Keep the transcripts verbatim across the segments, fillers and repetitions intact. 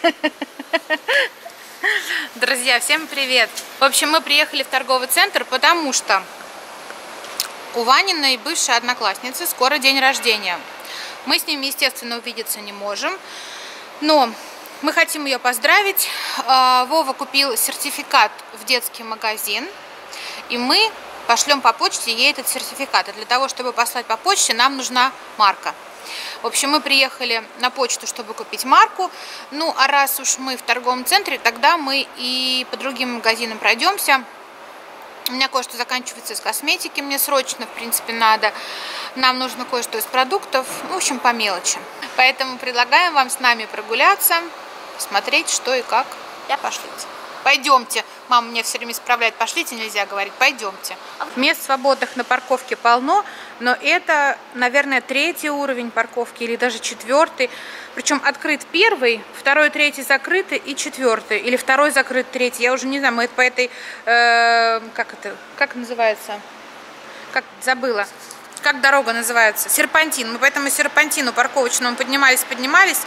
Друзья, всем привет! В общем, мы приехали в торговый центр, потому что у Ваниной бывшей одноклассницы скоро день рождения. Мы с ними, естественно, увидеться не можем, но мы хотим ее поздравить. Вова купил сертификат в детский магазин, и мы пошлем по почте ей этот сертификат. И для того, чтобы послать по почте, нам нужна марка. В общем, мы приехали на почту, чтобы купить марку. Ну, а раз уж мы в торговом центре, тогда мы и по другим магазинам пройдемся. У меня кое-что заканчивается из косметики, мне срочно, в принципе, надо. Нам нужно кое-что из продуктов, в общем, по мелочи. Поэтому предлагаем вам с нами прогуляться, посмотреть, что и как. Пошлите. Пойдемте. Мама меня все время исправляет. Пошлите, нельзя говорить. Пойдемте. Мест свободных на парковке полно, но это, наверное, третий уровень парковки или даже четвертый. Причем открыт первый, второй, третий закрыты и четвертый. Или второй закрыт, третий. Я уже не знаю, мы по этой... Э, как это? Как называется? Как забыла. Как дорога называется? Серпантин. Мы по этому серпантину парковочному поднимались, поднимались.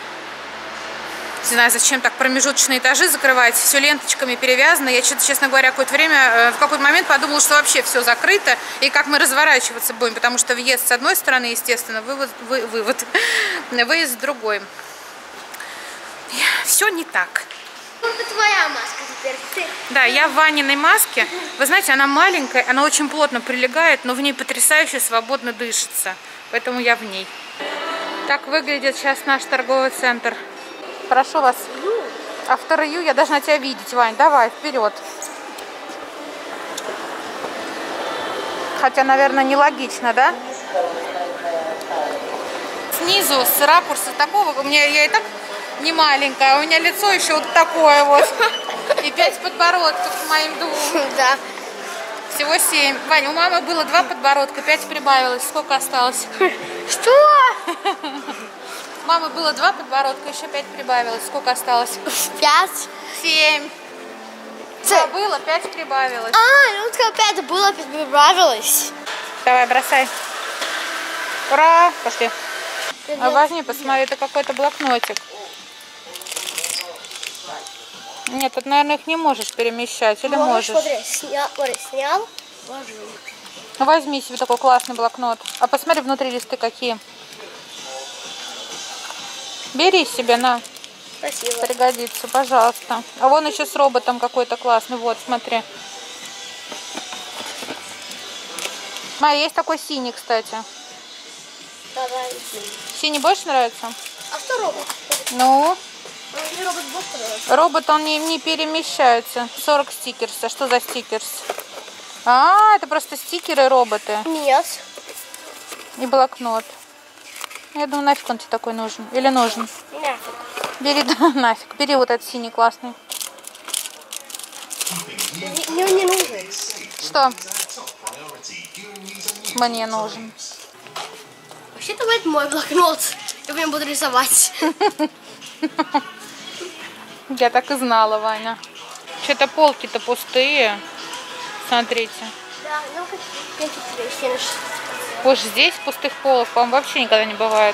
Не знаю, зачем так промежуточные этажи закрывать, все ленточками перевязано. Я что-то, честно говоря, какое-то время, в какой-то момент подумала, что вообще все закрыто, и как мы разворачиваться будем, потому что въезд с одной стороны, естественно, вывод, вы, вывод, выезд с другой. Все не так. Это твоя маска теперь. Ты. Да, я в Ваниной маске. Вы знаете, она маленькая, она очень плотно прилегает, но в ней потрясающе свободно дышится. Поэтому я в ней. Так выглядит сейчас наш торговый центр. Прошу вас. Автор Ю, я должна тебя видеть, Вань. Давай, вперед. Хотя, наверное, нелогично, да? Снизу, с ракурса такого, у меня я и так не маленькая, у меня лицо еще вот такое вот. И пять подбородков к моим двум. Да. Всего семь. Вань, у мамы было два подбородка, пять прибавилось. Сколько осталось? Что? У мамы было два подбородка, еще пять прибавилось. Сколько осталось? Пять. Семь. Два было, пять прибавилось. А, ну вот пять было, пять прибавилось. Давай, бросай. Ура! Пошли. А возьми, посмотри, это какой-то блокнотик. Нет, тут, наверное, их не можешь перемещать. Или можешь? Смотри, снял, смотри, снял, ложи. Ну, возьми себе такой классный блокнот. А посмотри, внутри листы какие. Бери себе, на. Спасибо. Пригодится, пожалуйста. А вон еще с роботом какой-то классный. Вот, смотри. Смотри, есть такой синий, кстати. Давай. Синий больше нравится? А что робот? Ну? Мне робот больше нравится. Робот, он не, не перемещается. сорок стикерс. А что за стикерс? А, это просто стикеры роботы. Нет. И блокнот. Я думаю, нафиг он тебе такой нужен. Или нужен? Нафиг. Бери, да, нафиг. Бери вот этот синий классный. Мне он не нужен. Что? Мне нужен. Вообще-то это мой блокнот. Я в нем буду рисовать. Я так и знала, Ваня. Что-то полки-то пустые. Смотрите. Да, ну какие-то. Уж здесь пустых полок, по-моему, вообще никогда не бывает.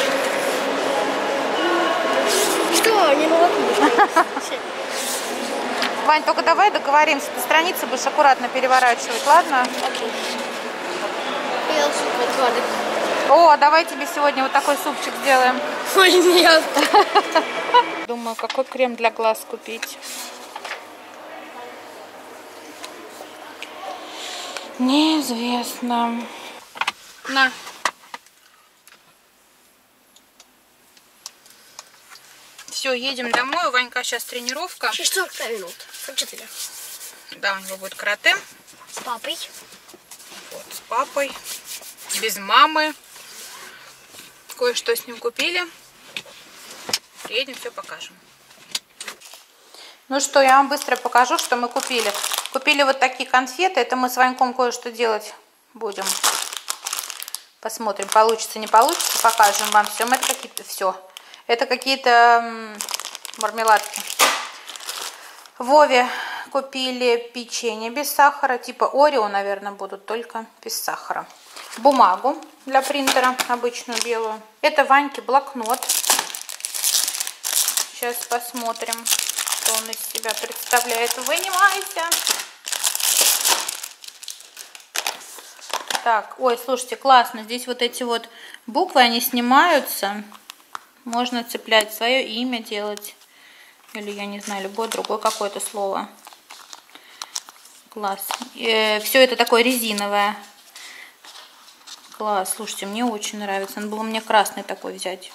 Что? Не могу. Вань, только давай договоримся. Ты страницы будешь аккуратно переворачивать, ладно? Окей. Я суп отвалю. О, давай тебе сегодня вот такой супчик сделаем. Ой, нет. Думаю, какой крем для глаз купить. Неизвестно. На. Все, едем домой. У Ванька сейчас тренировка. Через сорок минут. четыре. Да, у него будет карате. С папой. Вот, с папой. Без мамы. Кое-что с ним купили. Приедем, все покажем. Ну что, я вам быстро покажу, что мы купили. Купили вот такие конфеты. Это мы с Ваньком кое-что делать будем. Посмотрим, получится, не получится. Покажем вам все. Это какие-то все. Это какие-то мармеладки. Вове купили печенье без сахара. Типа Орео, наверное, будут, только без сахара. Бумагу для принтера, обычную белую. Это Ваньке блокнот. Сейчас посмотрим, что он из себя представляет. Вынимайся. Так, ой, слушайте, классно. Здесь вот эти вот буквы, они снимаются. Можно цеплять свое имя, делать. Или, я не знаю, любое другое какое-то слово. Класс. Э, все это такое резиновое. Класс. Слушайте, мне очень нравится. Надо было мне красный такой взять.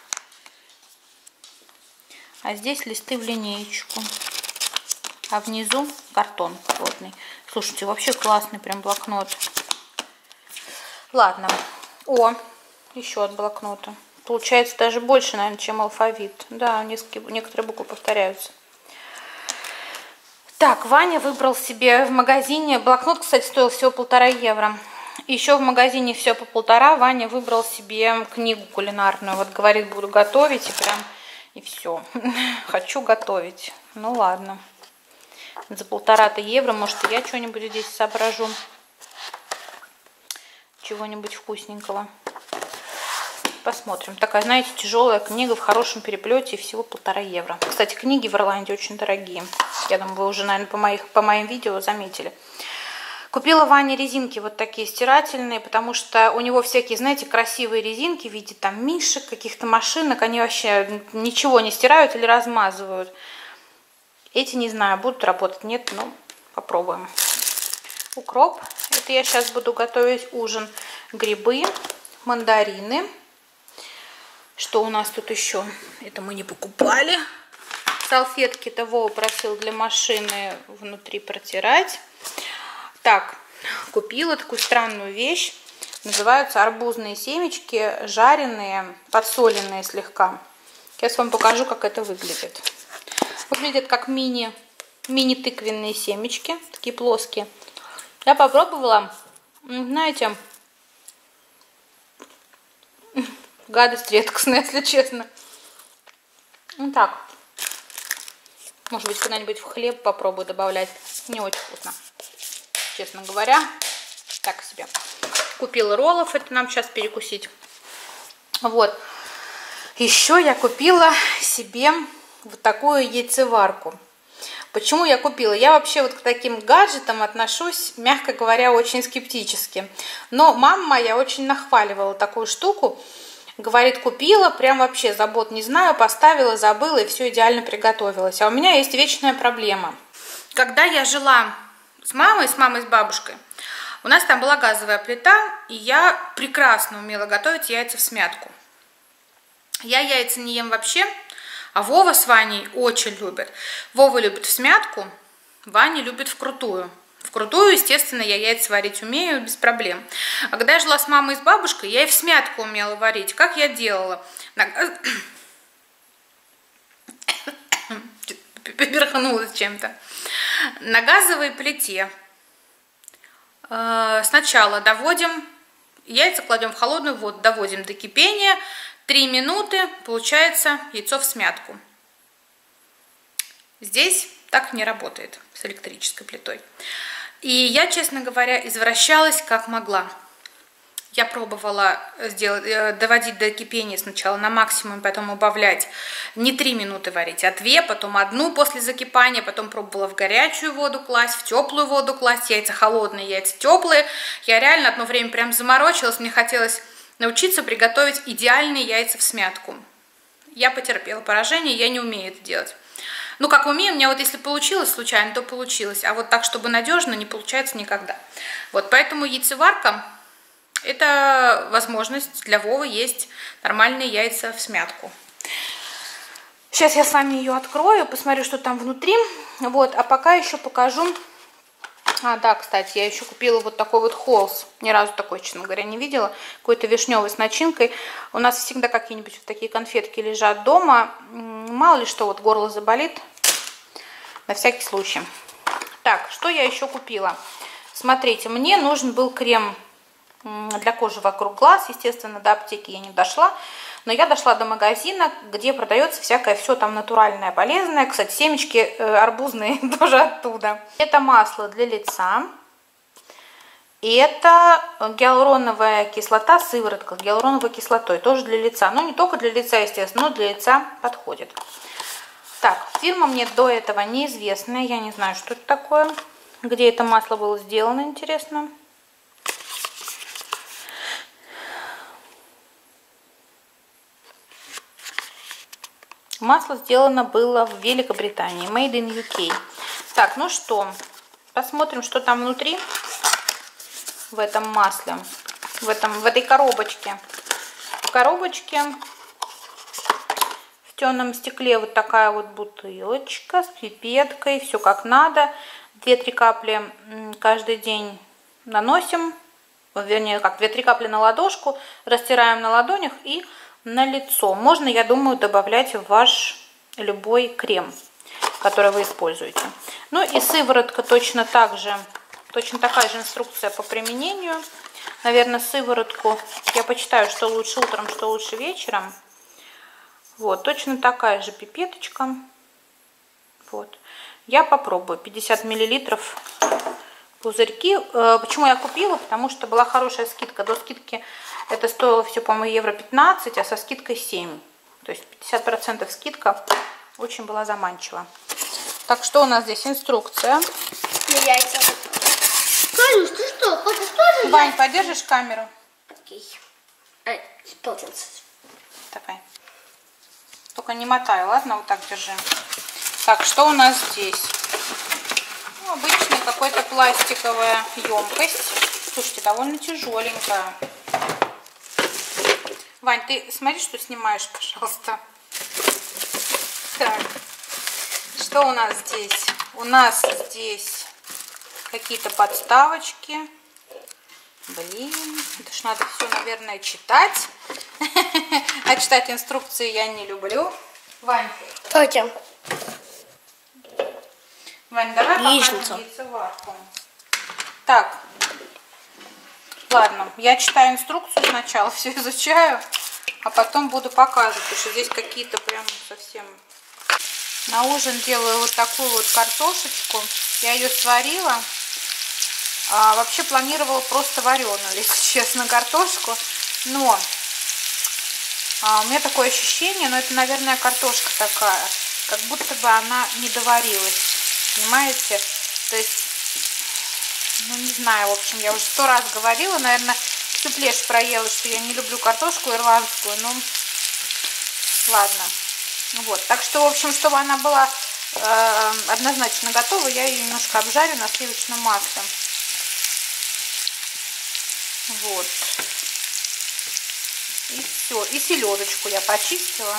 А здесь листы в линеечку. А внизу картон плотный. Слушайте, вообще классный прям блокнот. Ладно. О, еще от блокнота. Получается даже больше, наверное, чем алфавит. Да, некоторые буквы повторяются. Так, Ваня выбрал себе в магазине. Блокнот, кстати, стоил всего полтора евро. Еще в магазине все по полтора. Ваня выбрал себе книгу кулинарную. Вот говорит, буду готовить, и прям, и все. Хочу готовить. Ну ладно. За полтора-то евро, может, и я что-нибудь здесь соображу. Чего-нибудь вкусненького. Посмотрим. Такая, знаете, тяжелая книга в хорошем переплете, всего полтора евро. Кстати, книги в Ирландии очень дорогие. Я думаю, вы уже, наверное, по, моих, по моим видео заметили. Купила Ване резинки вот такие стирательные, потому что у него всякие, знаете, красивые резинки в виде там мишек, каких-то машинок. Они вообще ничего не стирают или размазывают. Эти, не знаю, будут работать, нет, но попробуем. Укроп. Это я сейчас буду готовить ужин. Грибы, мандарины. Что у нас тут еще? Это мы не покупали. Салфетки того просил для машины внутри протирать. Так, купила такую странную вещь. Называются арбузные семечки, жареные, подсоленные слегка. Сейчас вам покажу, как это выглядит. Выглядят как мини, мини-тыквенные семечки, такие плоские. Я попробовала, знаете, гадость редкостная, если честно. Ну так. Может быть, когда-нибудь в хлеб попробую добавлять. Не очень вкусно, честно говоря. Так себе. Купила роллов, это нам сейчас перекусить. Вот. Еще я купила себе вот такую яйцеварку. Почему я купила? Я вообще вот к таким гаджетам отношусь, мягко говоря, очень скептически. Но мама моя очень нахваливала такую штуку. Говорит, купила, прям вообще забот не знаю, поставила, забыла и все идеально приготовилась. А у меня есть вечная проблема. Когда я жила с мамой, с мамой, с бабушкой, у нас там была газовая плита, и я прекрасно умела готовить яйца всмятку. Я яйца не ем вообще. А Вова с Ваней очень любят. Вова любит всмятку, Ваня любит вкрутую. Вкрутую, естественно, я яйца варить умею без проблем. А когда я жила с мамой и с бабушкой, я и всмятку умела варить. Как я делала? Поперхнулась чем-то. На газовой плите сначала доводим, яйца кладем в холодную воду, доводим до кипения. Три минуты, получается яйцо всмятку. Здесь так не работает с электрической плитой. И я, честно говоря, извращалась как могла. Я пробовала сделать, доводить до кипения сначала на максимум, потом убавлять. Не три минуты варить, а две, потом одну после закипания, потом пробовала в горячую воду класть, в теплую воду класть, яйца холодные, яйца теплые. Я реально одно время прям заморочилась, мне хотелось научиться приготовить идеальные яйца всмятку. Я потерпела поражение, я не умею это делать. Ну, как умею, у меня вот если получилось случайно, то получилось. А вот так, чтобы надежно, не получается никогда. Вот, поэтому яйцеварка – это возможность для Вовы есть нормальные яйца всмятку. Сейчас я с вами ее открою, посмотрю, что там внутри. Вот, а пока еще покажу. А, да, кстати, я еще купила вот такой вот холст. Ни разу такой, честно говоря, не видела. Какой-то вишневый с начинкой. У нас всегда какие-нибудь вот такие конфетки лежат дома. Мало ли что, вот горло заболит. На всякий случай. Так, что я еще купила? Смотрите, мне нужен был крем для кожи вокруг глаз. Естественно, до аптеки я не дошла. Но я дошла до магазина, где продается всякое все там натуральное, полезное. Кстати, семечки э, арбузные тоже оттуда. Это масло для лица. И это гиалуроновая кислота, сыворотка с гиалуроновой кислотой. Тоже для лица. Но не только для лица, естественно, но для лица подходит. Так, фирма мне до этого неизвестная. Я не знаю, что это такое. Где это масло было сделано, интересно. Масло сделано было в Великобритании. Made in ю кей. Так, ну что, посмотрим, что там внутри. В этом масле. В, этом, в этой коробочке. В коробочке в темном стекле вот такая вот бутылочка с пипеткой. Все как надо. две-три капли каждый день наносим. Вернее, как две-три капли на ладошку. Растираем на ладонях и на лицо. Можно, я думаю, добавлять в ваш любой крем, который вы используете. Ну и сыворотка точно так же, точно такая же инструкция по применению. Наверное, сыворотку я почитаю, что лучше утром, что лучше вечером. Вот, точно такая же пипеточка. Вот. Я попробую. пятьдесят миллилитров пузырьки. Почему я купила? Потому что была хорошая скидка. До скидки это стоило все, по-моему, евро пятнадцать, а со скидкой семь. То есть пятьдесят процентов скидка. Очень была заманчива. Так, что у нас здесь? Инструкция. Яйца. Танюш, ты что, хочешь тоже? Вань, подержишь камеру? Окей. Ай, полотенце. Давай. Только не мотай, ладно? Вот так держи. Так, что у нас здесь? Ну, обычная какая-то пластиковая емкость. Слушайте, довольно тяжеленькая. Вань, ты смотри, что снимаешь, пожалуйста. Так, что у нас здесь? У нас здесь какие-то подставочки. Блин, это ж надо все, наверное, читать. А читать инструкции я не люблю. Вань. Тетя. Вань, давай покажем яйцеварку. Так. Ладно, я читаю инструкцию сначала, все изучаю, а потом буду показывать, потому что здесь какие-то прям совсем... На ужин делаю вот такую вот картошечку. Я ее сварила. А, вообще планировала просто вареную, если честно, картошку. Но а, у меня такое ощущение, но это, наверное, картошка такая, как будто бы она не доварилась. Понимаете? То есть... Ну, не знаю, в общем, я уже сто раз говорила, наверное, всю плешь проела, что я не люблю картошку ирландскую, но ладно. Вот, так что, в общем, чтобы она была э, однозначно готова, я ее немножко обжарю на сливочном масле. Вот. И все. И селедочку я почистила.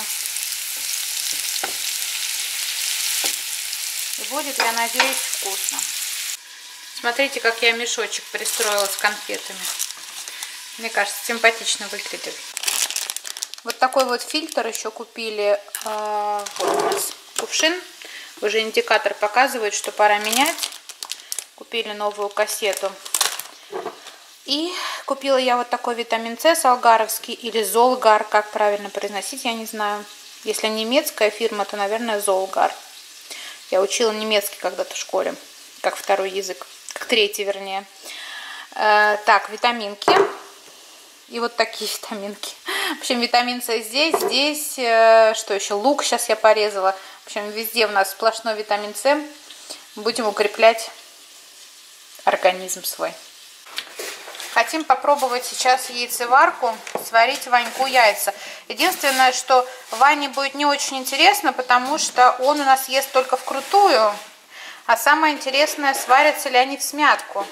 И будет, я надеюсь, вкусно. Смотрите, как я мешочек пристроила с конфетами. Мне кажется, симпатично выглядит. Вот такой вот фильтр еще купили. Вот у нас кувшин. Уже индикатор показывает, что пора менять. Купили новую кассету. И купила я вот такой витамин С солгаровский или Золгар, как правильно произносить, я не знаю. Если немецкая фирма, то, наверное, Золгар. Я учила немецкий когда-то в школе, как второй язык, как третий, вернее. Э, так, витаминки. И вот такие витаминки. В общем, витамин С здесь, здесь, э, что еще, лук сейчас я порезала. В общем, везде у нас сплошной витамин С. Будем укреплять организм свой. Хотим попробовать сейчас яйцеварку, сварить Ваньку яйца. Единственное, что Ване будет не очень интересно, потому что он у нас ест только вкрутую. А самое интересное, сварятся ли они в смятку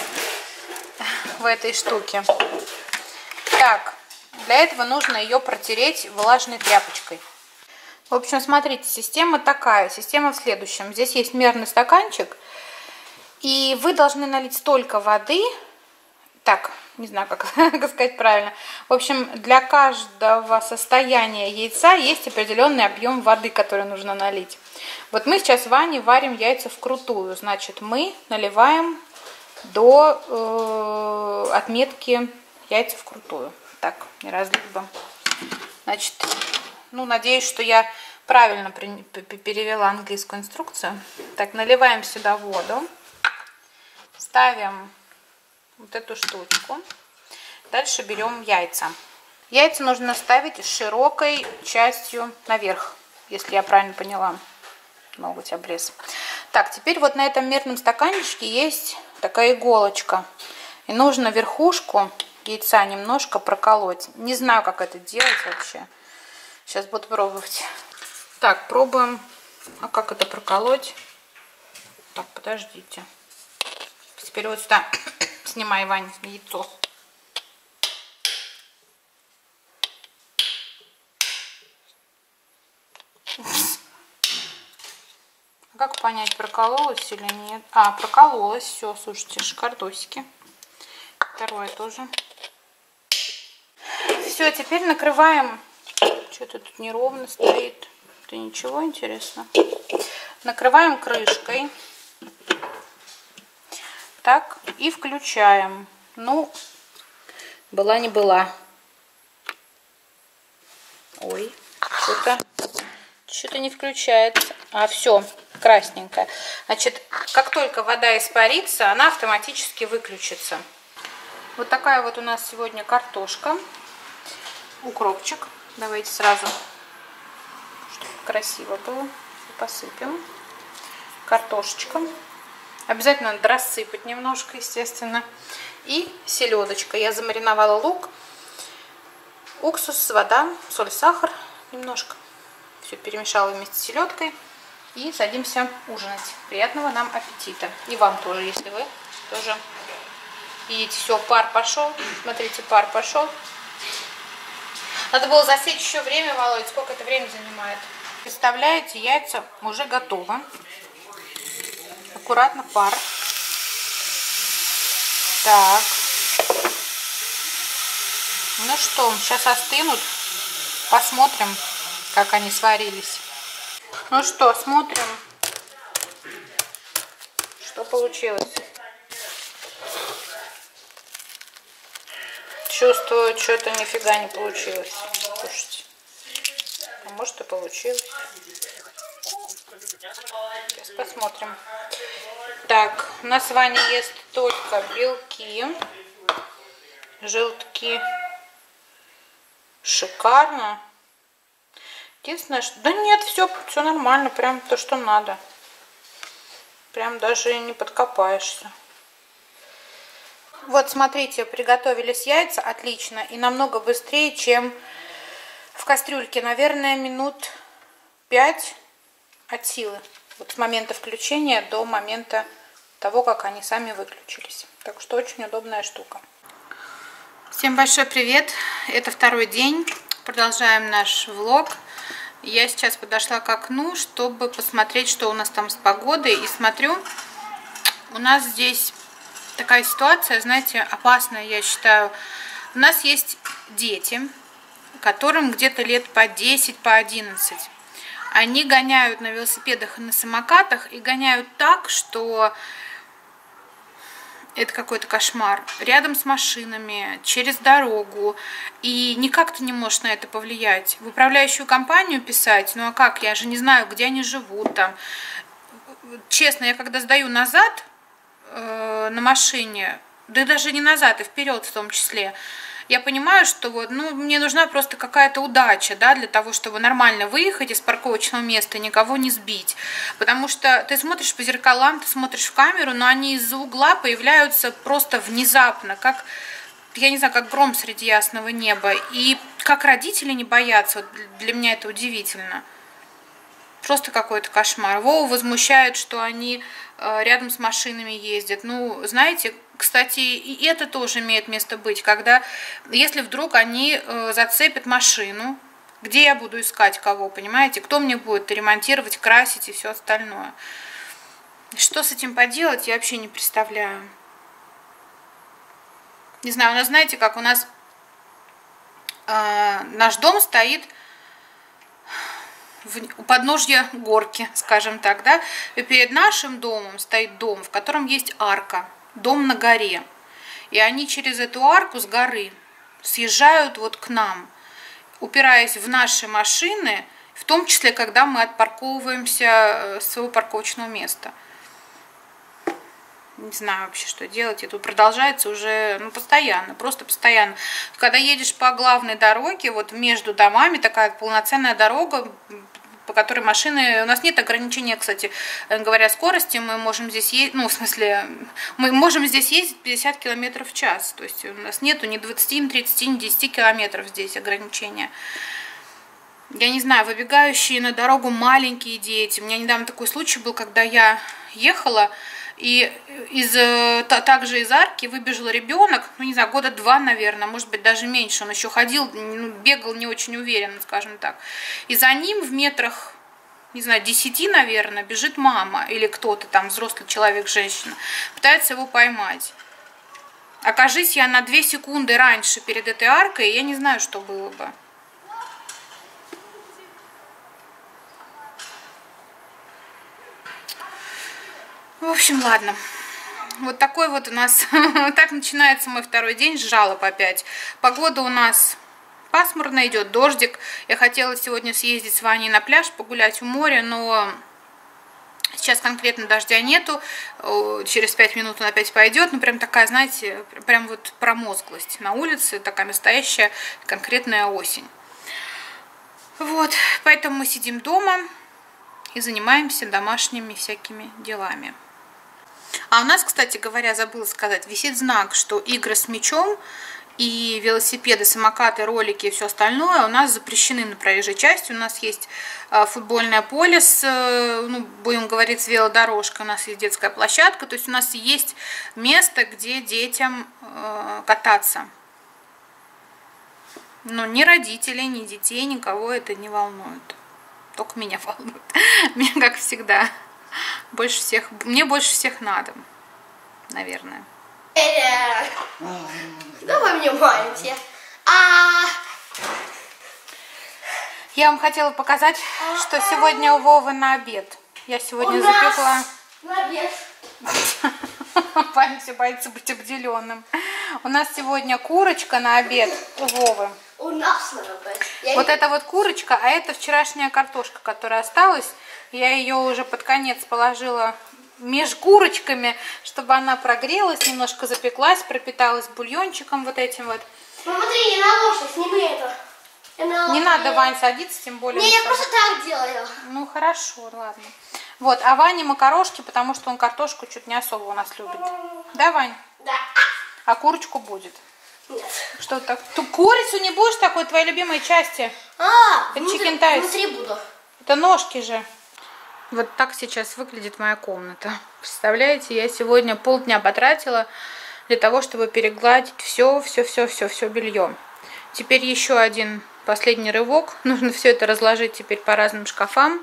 в этой штуке. Так, для этого нужно ее протереть влажной тряпочкой. В общем, смотрите, система такая. Система в следующем. Здесь есть мерный стаканчик. И вы должны налить столько воды... Так, не знаю, как, как сказать правильно. В общем, для каждого состояния яйца есть определенный объем воды, который нужно налить. Вот мы сейчас с Ваней варим яйца вкрутую. Значит, мы наливаем до э, отметки яйца вкрутую. Так, не разлить бы. Значит, ну, надеюсь, что я правильно перевела английскую инструкцию. Так, наливаем сюда воду. Ставим... вот эту штучку. Дальше берем яйца. Яйца нужно ставить широкой частью наверх, если я правильно поняла. ноготь облез. Так, теперь вот на этом мерном стаканчике есть такая иголочка. И нужно верхушку яйца немножко проколоть. Не знаю, как это делать вообще. Сейчас буду пробовать. Так, пробуем. А как это проколоть? Так, подождите. Теперь вот сюда снимай, Вань, яйцо. Как понять, прокололось или нет? А, прокололось. Все, слушайте, шикардосики. Второе тоже. Все, теперь накрываем. Что-то тут неровно стоит. Это ничего, интересно. Накрываем крышкой. Так, и включаем. Ну, была не была. Ой, что-то что-то не включается. А, все, красненькая. Значит, как только вода испарится, она автоматически выключится. Вот такая вот у нас сегодня картошка. Укропчик. Давайте сразу, чтобы красиво было, посыпем. Картошечка. Обязательно надо рассыпать немножко, естественно. И селедочка. Я замариновала лук, уксус, вода, соль, сахар немножко. Все перемешала вместе с селедкой. И садимся ужинать. Приятного нам аппетита. И вам тоже, если вы тоже едите. Все, пар пошел. Смотрите, пар пошел. Надо было засечь еще время, Володь. Сколько это время занимает? Представляете, яйца уже готовы. Аккуратно пар. Так. Ну что, сейчас остынут. Посмотрим, как они сварились. Ну что, смотрим, что получилось. Чувствую, что-то нифига не получилось. Слушайте. А может и получилось. Сейчас посмотрим. Так, у нас Ваня ест только белки, желтки. Шикарно. Единственное, что... Да нет, все, все нормально, прям то, что надо. Прям даже не подкопаешься. Вот, смотрите, приготовились яйца, отлично. И намного быстрее, чем в кастрюльке. Наверное, минут пять от силы. Вот с момента включения до момента того, как они сами выключились. Так что очень удобная штука. Всем большой привет! Это второй день. Продолжаем наш влог. Я сейчас подошла к окну, чтобы посмотреть, что у нас там с погодой. И смотрю, у нас здесь такая ситуация, знаете, опасная, я считаю. У нас есть дети, которым где-то лет по десять, по одиннадцать. Они гоняют на велосипедах и на самокатах, и гоняют так, что это какой-то кошмар. Рядом с машинами, через дорогу. И никак ты не можешь на это повлиять. В управляющую компанию писать, ну а как, я же не знаю, где они живут там. Честно, я когда сдаю назад э, на машине, да и даже не назад, и вперед в том числе, я понимаю, что вот, ну, мне нужна просто какая-то удача, да, для того, чтобы нормально выехать из парковочного места и никого не сбить. Потому что ты смотришь по зеркалам, ты смотришь в камеру, но они из-за угла появляются просто внезапно, как, я не знаю, как гром среди ясного неба. И как родители не боятся, вот для меня это удивительно. Просто какой-то кошмар. Вову возмущает, что они э, рядом с машинами ездят. Ну, знаете, кстати, и это тоже имеет место быть, когда, если вдруг они э, зацепят машину, где я буду искать кого, понимаете? Кто мне будет ремонтировать, красить и все остальное. Что с этим поделать, я вообще не представляю. Не знаю, у нас, знаете, как у нас э, наш дом стоит у подножья горки, скажем так, да, и перед нашим домом стоит дом, в котором есть арка, дом на горе, и они через эту арку с горы съезжают вот к нам, упираясь в наши машины, в том числе, когда мы отпарковываемся с своего парковочного места. Не знаю вообще, что делать. Это продолжается уже, ну, постоянно, просто постоянно. Когда едешь по главной дороге, вот между домами, такая полноценная дорога, по которой машины... У нас нет ограничения, кстати говоря, скорости. Мы можем здесь ездить... Ну, в смысле, мы можем здесь ездить пятьдесят километров в час. То есть у нас нету ни двадцати, ни тридцати, ни десяти километров здесь ограничения. Я не знаю, выбегающие на дорогу маленькие дети. У меня недавно такой случай был, когда я ехала... И из, также из арки выбежал ребенок, ну не знаю, года два, наверное, может быть даже меньше. Он еще ходил, бегал не очень уверенно, скажем так. И за ним в метрах, не знаю, десяти, наверное, бежит мама или кто-то там, взрослый человек, женщина, пытается его поймать. Окажись я на две секунды раньше перед этой аркой, я не знаю, что было бы. В общем, ладно. Вот такой вот у нас, так начинается мой второй день, жалоб опять. Погода у нас пасмурная, идет дождик. Я хотела сегодня съездить с Ваней на пляж, погулять у моря, но сейчас конкретно дождя нету. Через пять минут он опять пойдет. Ну, прям такая, знаете, прям вот промозглость на улице, такая настоящая конкретная осень. Вот, поэтому мы сидим дома и занимаемся домашними всякими делами. А у нас, кстати говоря, забыла сказать, висит знак, что игры с мячом и велосипеды, самокаты, ролики и все остальное у нас запрещены на проезжей части. У нас есть футбольное поле с, ну, будем говорить, с велодорожкой, у нас есть детская площадка, то есть у нас есть место, где детям кататься. Но ни родителей, ни детей, никого это не волнует. Только меня волнует. Меня, как всегда, больше всех, мне больше всех надо, наверное. Давай мне маленькие. А... Я вам хотела показать, что сегодня у Вовы на обед. Я сегодня запекла... На обед. Парень все боится быть обделенным. У нас сегодня курочка на обед у Вовы. У нас на обед. Вот это вот курочка, а это вчерашняя картошка, которая осталась. Я ее уже под конец положила меж курочками, чтобы она прогрелась, немножко запеклась, пропиталась бульончиком вот этим вот. Ну смотри, не на ложку, сними это. Не надо, Вань, садиться, тем более. Не, я просто так делаю. Ну хорошо, ладно. Вот, а Ване макарошки, потому что он картошку чуть не особо у нас любит. Да, Вань? Да. А курочку будет? Нет. Что так? Ты курицу не будешь такой, твоей любимой части? А, это внутри, chicken thighs. внутри буду. Это ножки же. Вот так сейчас выглядит моя комната. Представляете, я сегодня полдня потратила для того, чтобы перегладить все, все, все, все, все белье. Теперь еще один последний рывок. Нужно все это разложить теперь по разным шкафам.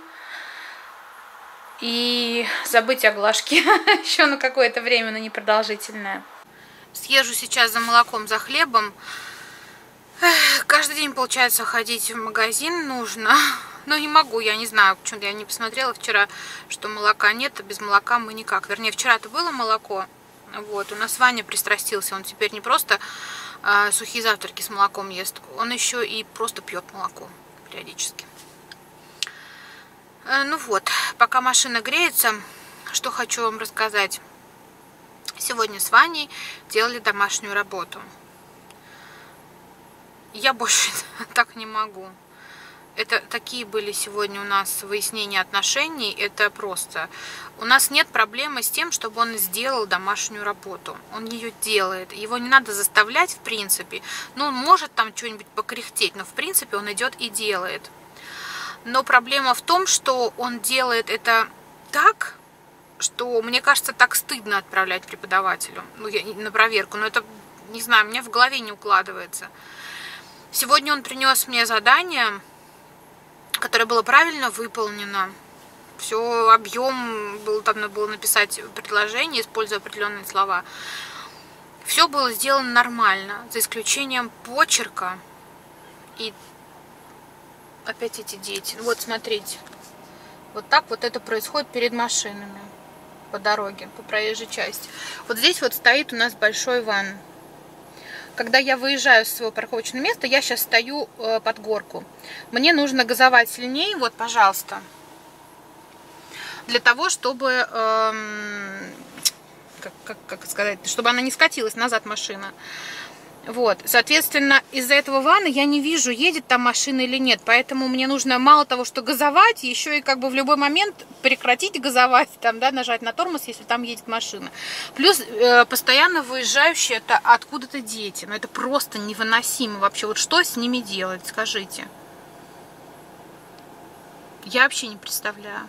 И забыть о глажке еще на какое-то время, но не продолжительное. Съезжу сейчас за молоком, за хлебом. Эх, каждый день, получается, ходить в магазин нужно. Но не могу, я не знаю, почему-то я не посмотрела вчера, что молока нет, а без молока мы никак. Вернее, вчера-то было молоко. Вот, у нас Ваня пристрастился, он теперь не просто э, сухие завтраки с молоком ест, он еще и просто пьет молоко периодически. Э, ну вот, пока машина греется, что хочу вам рассказать. Сегодня с Ваней делали домашнюю работу. Я больше так не могу. Это такие были сегодня у нас выяснения отношений. Это просто. У нас нет проблемы с тем, чтобы он сделал домашнюю работу. Он ее делает. Его не надо заставлять, в принципе. Ну, он может там что-нибудь покряхтеть, но в принципе он идет и делает. Но проблема в том, что он делает это так, что, мне кажется, так стыдно отправлять преподавателю, ну, я, на проверку. Но это, не знаю, у меня в голове не укладывается. Сегодня он принес мне задание, которое было правильно выполнено. Все, объем, был, там надо было написать предложение, используя определенные слова. Все было сделано нормально, за исключением почерка. И опять эти дети. Вот, смотрите. Вот так вот это происходит перед машинами. По дороге, по проезжей части. Вот здесь вот стоит у нас большой ван. Когда я выезжаю с своего парковочного места, я сейчас стою э, под горку. Мне нужно газовать сильнее, вот, пожалуйста. Для того, чтобы, э, как, как, как сказать, чтобы она не скатилась назад, машина. Вот, соответственно, из-за этого вана я не вижу, едет там машина или нет. Поэтому мне нужно мало того, что газовать, еще и как бы в любой момент прекратить газовать, там, да, нажать на тормоз, если там едет машина. Плюс э, постоянно выезжающие это откуда-то дети. Но это просто невыносимо вообще. Вот что с ними делать, скажите? Я вообще не представляю.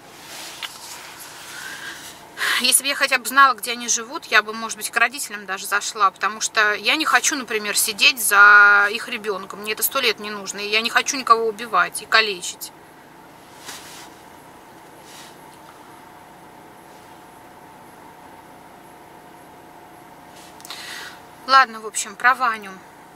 Если бы я хотя бы знала, где они живут, я бы, может быть, к родителям даже зашла, потому что я не хочу, например, сидеть за их ребенком. Мне это сто лет не нужно, и я не хочу никого убивать и калечить. Ладно, в общем, про Ваню.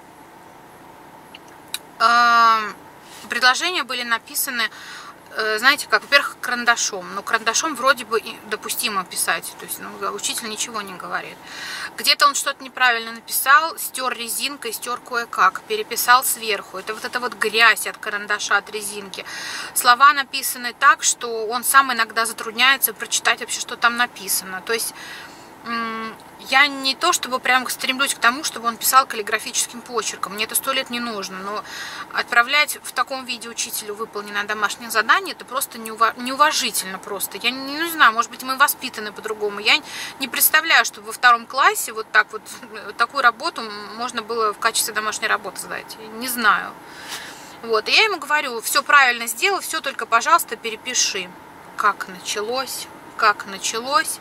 Предложения были написаны, знаете как, во-первых, карандашом. Но карандашом вроде бы допустимо писать. То есть, ну, учитель ничего не говорит. Где-то он что-то неправильно написал, стер резинкой, стер кое-как, переписал сверху. Это вот эта вот грязь от карандаша, от резинки. Слова написаны так, что он сам иногда затрудняется прочитать вообще, что там написано. То есть я не то чтобы прям стремлюсь к тому, чтобы он писал каллиграфическим почерком. Мне это сто лет не нужно. Но отправлять в таком виде учителю выполненное домашнее задание, это просто неуважительно просто. Я не, не знаю, может быть, мы воспитаны по-другому. Я не представляю, что во втором классе вот так вот такую работу можно было в качестве домашней работы сдать. Не знаю. Вот. И я ему говорю, все правильно сделал, все только, пожалуйста, перепиши. Как началось, как началось.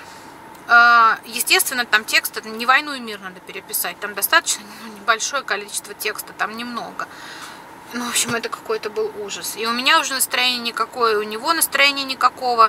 Естественно, там текст, это не «Войну и мир» надо переписать, там достаточно ну, небольшое количество текста, там немного. Ну, в общем, это какой-то был ужас. И у меня уже настроение никакое, у него настроения никакого.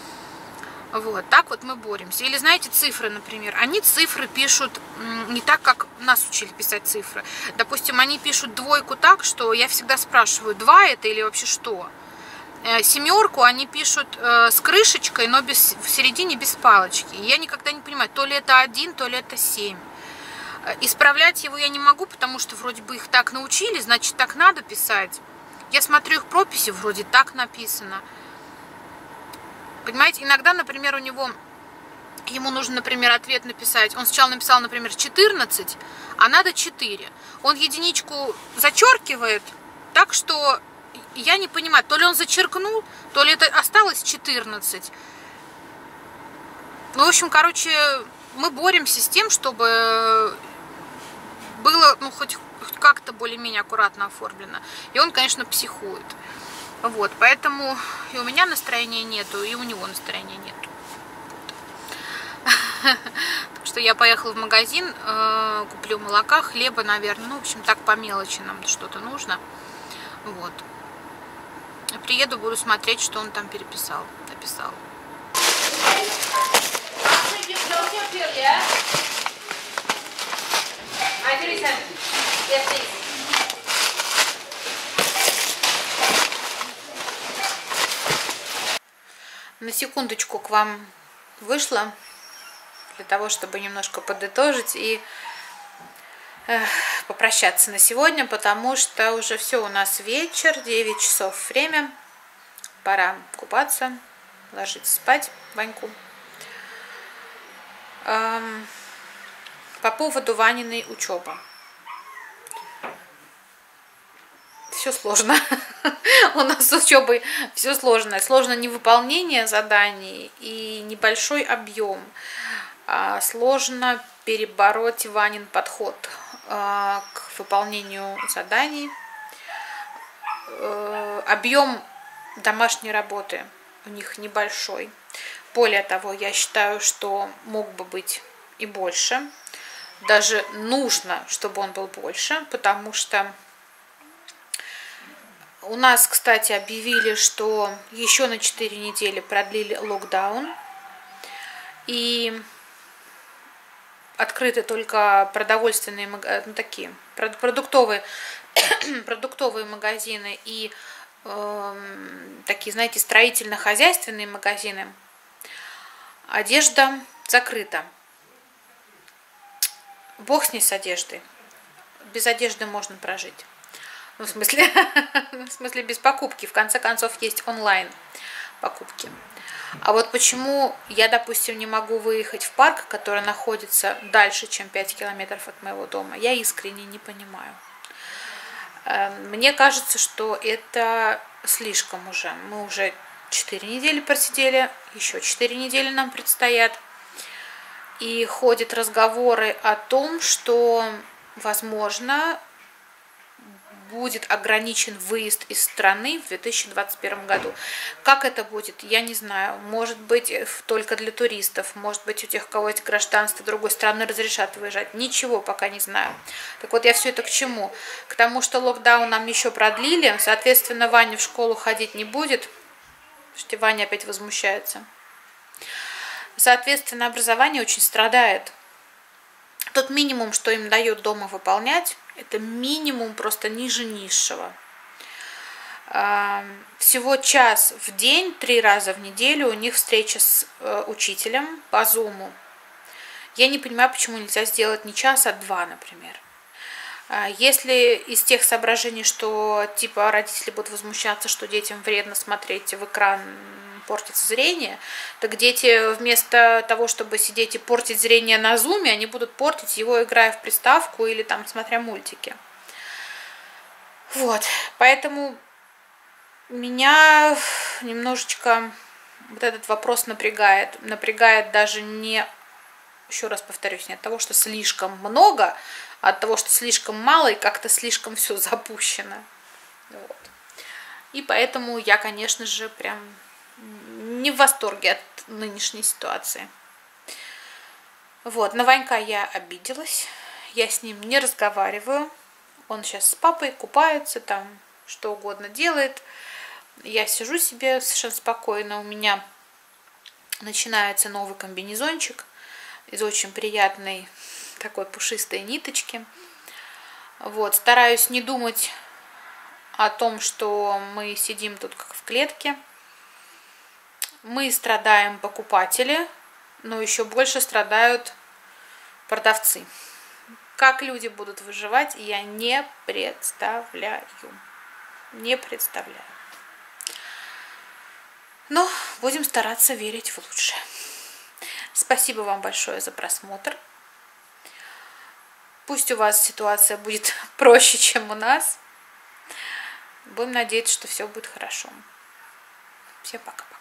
Вот, так вот мы боремся. Или, знаете, цифры, например. Они цифры пишут не так, как нас учили писать цифры. Допустим, они пишут двойку так, что я всегда спрашиваю, два это или вообще что? Семерку они пишут э, с крышечкой, но без, в середине без палочки. И я никогда не понимаю, то ли это один, то ли это семь. Исправлять его я не могу, потому что вроде бы их так научили, значит так надо писать. Я смотрю их прописи, вроде так написано. Понимаете, иногда, например, у него, ему нужно, например, ответ написать. Он сначала написал, например, четырнадцать, а надо четыре. Он единичку зачеркивает так, что... Я не понимаю, то ли он зачеркнул, то ли это осталось четырнадцать. Ну, в общем, короче, мы боремся с тем, чтобы было, ну, хоть как-то более-менее аккуратно оформлено. И он, конечно, психует. Вот, поэтому и у меня настроения нету, и у него настроения нету. Так что я поехала в магазин, куплю молока, хлеба, наверное. Ну, в общем, так по мелочи нам что-то нужно. Вот. Приеду, буду смотреть, что он там переписал, написал. На секундочку к вам вышла, для того, чтобы немножко подытожить и попрощаться на сегодня, потому что уже все, у нас вечер, девять часов время, пора купаться, ложиться спать Ваньку. Эм, по поводу Ваниной учебы. Все сложно. У нас с учебой все сложно. Сложно невыполнение заданий и небольшой объем. Сложно перебороть Ванин подход к выполнению заданий. Объем домашней работы у них небольшой. Более того, я считаю, что мог бы быть и больше. Даже нужно, чтобы он был больше, потому что у нас, кстати, объявили, что еще на четыре недели продлили локдаун. И открыты только продовольственные, ну, такие продуктовые, продуктовые магазины и э, такие, знаете, строительно-хозяйственные магазины. Одежда закрыта. Бог с ней с одеждой. Без одежды можно прожить. Ну, в смысле, в смысле без покупки. В конце концов, есть онлайн покупки. А вот почему я, допустим, не могу выехать в парк, который находится дальше, чем пять километров от моего дома, я искренне не понимаю. Мне кажется, что это слишком уже. Мы уже четыре недели просидели, еще четыре недели нам предстоят. И ходят разговоры о том, что, возможно, будет ограничен выезд из страны в две тысячи двадцать первом году. Как это будет, я не знаю. Может быть, только для туристов, может быть, у тех, у кого есть гражданство другой страны, разрешат выезжать. Ничего пока не знаю. Так вот, я все это к чему? К тому, что локдаун нам еще продлили, соответственно, Ваня в школу ходить не будет. Слушайте, Ваня опять возмущается. Соответственно, образование очень страдает. Тот минимум, что им дают дома выполнять, это минимум просто ниже низшего. Всего час в день, три раза в неделю у них встреча с учителем по зуму. Я не понимаю, почему нельзя сделать не час, а два, например. Если из тех соображений, что типа родители будут возмущаться, что детям вредно смотреть в экран, портится зрение, так дети вместо того, чтобы сидеть и портить зрение на зуме, они будут портить его, играя в приставку или там смотря мультики. Вот, поэтому меня немножечко вот этот вопрос напрягает. Напрягает даже не, еще раз повторюсь, не от того, что слишком много, а от того, что слишком мало и как-то слишком все запущено. Вот. И поэтому я, конечно же, прям не в восторге от нынешней ситуации. Вот, на Ванька я обиделась. Я с ним не разговариваю. Он сейчас с папой купается, там что угодно делает. Я сижу себе совершенно спокойно. У меня начинается новый комбинезончик из очень приятной такой пушистой ниточки. Вот, стараюсь не думать о том, что мы сидим тут как в клетке. Мы страдаем покупатели, но еще больше страдают продавцы. Как люди будут выживать, я не представляю. Не представляю. Но будем стараться верить в лучшее. Спасибо вам большое за просмотр. Пусть у вас ситуация будет проще, чем у нас. Будем надеяться, что все будет хорошо. Всем пока.